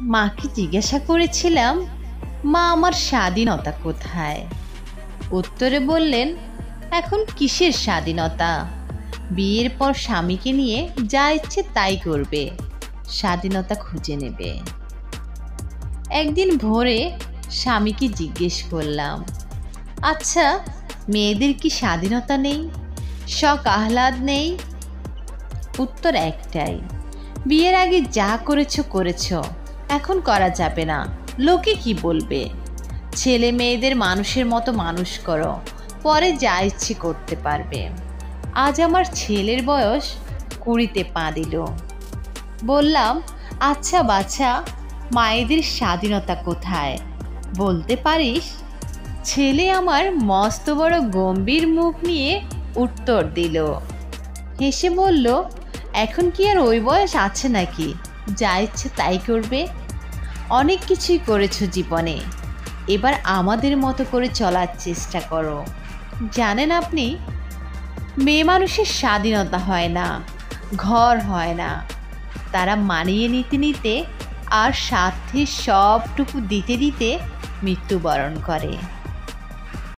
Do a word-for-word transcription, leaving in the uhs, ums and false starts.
মাকে জিজ্ঞাসা করেছিলাম, মা আমার স্বাধীনতা কোথায়? উত্তরে বললেন, এখন কিসের স্বাধীনতা? বিয়ের পর স্বামীকে নিয়ে যা ইচ্ছে তাই করবে, স্বাধীনতা খুঁজে নেবে। একদিন ভোরে স্বামীকে জিজ্ঞেস করলাম, আচ্ছা মেয়েদের কি স্বাধীনতা নেই, শখ আহ্লাদ নেই? উত্তর একটাই, বিয়ের আগে যা করেছো করেছো, এখন করা যাবে না, লোকে কি বলবে? ছেলে মেয়েদের মানুষের মতো মানুষ করো, পরে যা ইচ্ছে করতে পারবে। আজ আমার ছেলের বয়স কুড়িতে পা দিল। বললাম, আচ্ছা বাছা, মায়েদের স্বাধীনতা কোথায় বলতে পারিস? ছেলে আমার মস্ত বড় গম্ভীর মুখ নিয়ে উত্তর দিল, হেসে বলল, এখন কি আর ওই বয়স আছে নাকি যা ইচ্ছে তাই করবে? অনেক কিছুই করেছো জীবনে, এবার আমাদের মতো করে চলার চেষ্টা করো। জানেন আপনি, মেয়ে মানুষের স্বাধীনতা হয় না, ঘর হয় না, তারা মানিয়ে নিতে নিতে আর সাথে সবটুকু দিতে দিতে মৃত্যুবরণ করে।